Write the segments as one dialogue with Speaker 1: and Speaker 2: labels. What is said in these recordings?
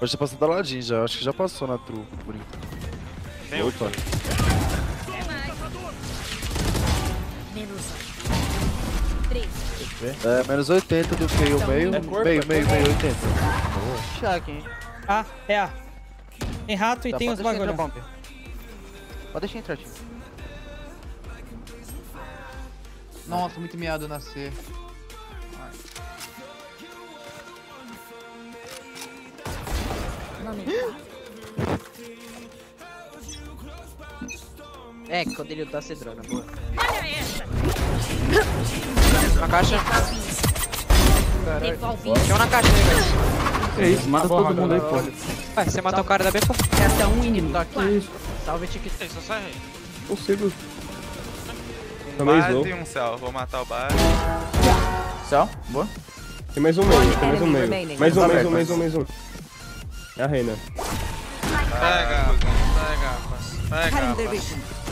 Speaker 1: Pode ter passado da ladinho já, acho que já passou na true, por enquanto.
Speaker 2: Tem outro.
Speaker 1: É, menos 80 do que o meio. Meio, 80.
Speaker 3: Chaque, hein?
Speaker 4: A, é A. Tem rato e
Speaker 3: Tá,
Speaker 4: tem os
Speaker 3: pode deixar
Speaker 4: bagulho.
Speaker 3: entrar, Bomb. Pode deixar entrar, tio. Nossa, muito miado na C. É, quando ele tá cedrando, boa. Na caixa. Tem um na caixa aí, velho.
Speaker 5: É isso, mata todo mundo aí, pô.
Speaker 3: Ué, você matou o cara da B, pô?
Speaker 6: Resta um inimigo.
Speaker 3: Tá aqui. Salve, TikTok.
Speaker 2: Só sai aí.
Speaker 5: Consigo. Também slow.
Speaker 2: Base e um céu. Vou matar o base.
Speaker 3: Céu, boa.
Speaker 5: Tem mais um meio, tem mais um
Speaker 6: enemy
Speaker 5: meio.
Speaker 6: remaining.
Speaker 5: Mais um. É a reina.
Speaker 2: Pega, pega.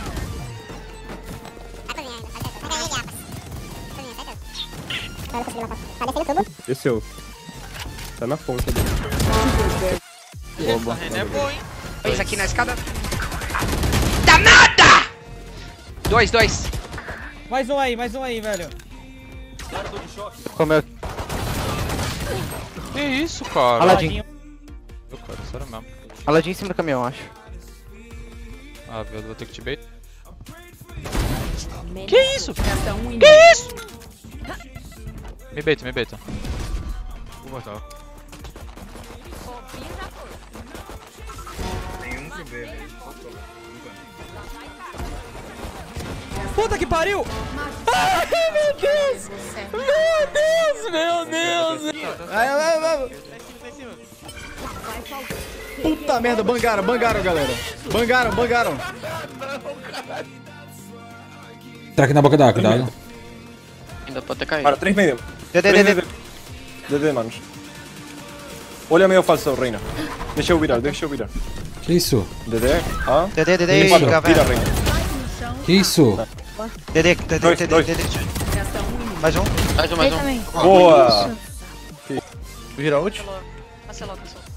Speaker 5: Desceu. Tá na ponta dele.
Speaker 2: Essa reina é boa, hein?
Speaker 3: Dois aqui na escada. Danada! Dois.
Speaker 4: Mais um aí, velho.
Speaker 3: Como é?
Speaker 2: Que isso, cara?
Speaker 3: Aladdin.
Speaker 2: Eu, cara, sério mesmo.
Speaker 3: Aladdin em cima do caminhão, acho.
Speaker 2: Ah, velho, vou ter que te bait.
Speaker 6: Que isso? Resta um inimigo.
Speaker 2: Me baita. Vou botar. Nenhum pro B, velho.
Speaker 4: Puta que pariu! Ai, meu Deus! Meu Deus!
Speaker 1: Vai. Puta merda, bangaram, galera. Bangaram.
Speaker 7: Tá aqui na boca da água, cuidado.
Speaker 3: Ainda pode ter caído.
Speaker 8: Para, 3 meio. DD, manos. Olha meio falso, reina. Deixa eu virar.
Speaker 7: Que isso?
Speaker 8: DD, ah.
Speaker 3: DD,
Speaker 8: Vira, reina.
Speaker 7: Que isso?
Speaker 3: DD.
Speaker 8: Dois.
Speaker 6: Resta um inimigo.
Speaker 3: Mais um.
Speaker 8: Boa!
Speaker 1: Vira ult.
Speaker 6: Cancelou.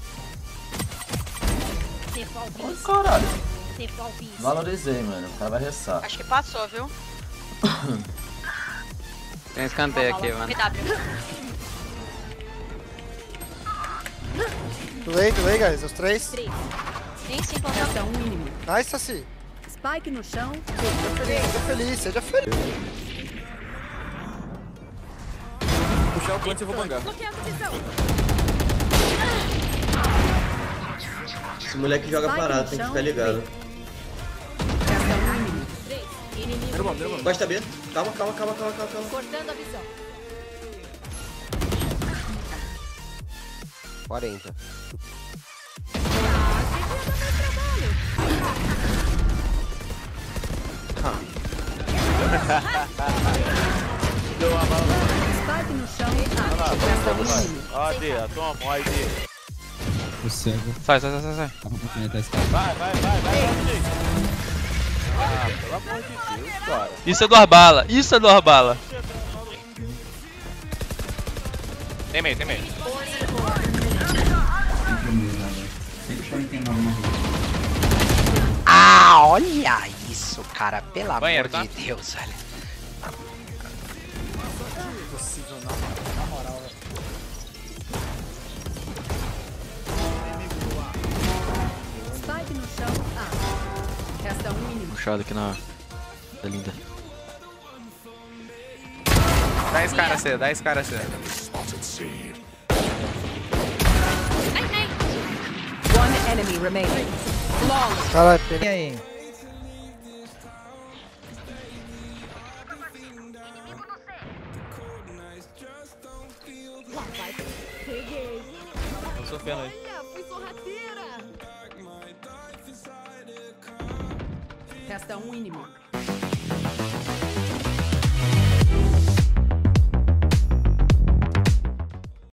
Speaker 9: Caralho. Valorizei, mano. O cara vai ressar.
Speaker 6: Acho que passou, viu?
Speaker 3: Tem escanteio aqui, mano.
Speaker 6: PW.
Speaker 1: Doei, guys, os 3.
Speaker 6: Nem se encontrar. Resta um inimigo.
Speaker 1: Nice, Saci.
Speaker 6: Spike no chão.
Speaker 1: Seja feliz.
Speaker 8: Puxar o plant e eu vou bangar.
Speaker 6: Bloqueando visão.
Speaker 9: Esse moleque joga parado, tem que ficar ligado.
Speaker 6: Resta um inimigo. Inimigo.
Speaker 9: Costa B. Calma.
Speaker 6: Cortando a visão.
Speaker 3: 40.
Speaker 6: Spike no chão. Resta um inimigo.
Speaker 1: AD, toma, AD.
Speaker 7: O cego.
Speaker 2: Sai.
Speaker 7: Dá pra complementar esse cara.
Speaker 1: Vai. Pelo amor de Deus, cara.
Speaker 2: Isso é duas balas. Tem meio.
Speaker 3: Ah, olha isso, cara. Pelo
Speaker 2: Banheiro,
Speaker 3: amor
Speaker 2: tá?
Speaker 3: de Deus, velho.
Speaker 4: Impossível, na moral, velho.
Speaker 6: Spike no chão. Resta um inimigo.
Speaker 3: Puxado aqui na... É linda.
Speaker 2: 10 cara C.
Speaker 6: One enemy remaining. Flawless.
Speaker 1: Caralho,
Speaker 4: E aí?
Speaker 2: Tô sofrendo aí.
Speaker 6: Fui sorrateira. Resta um inimigo.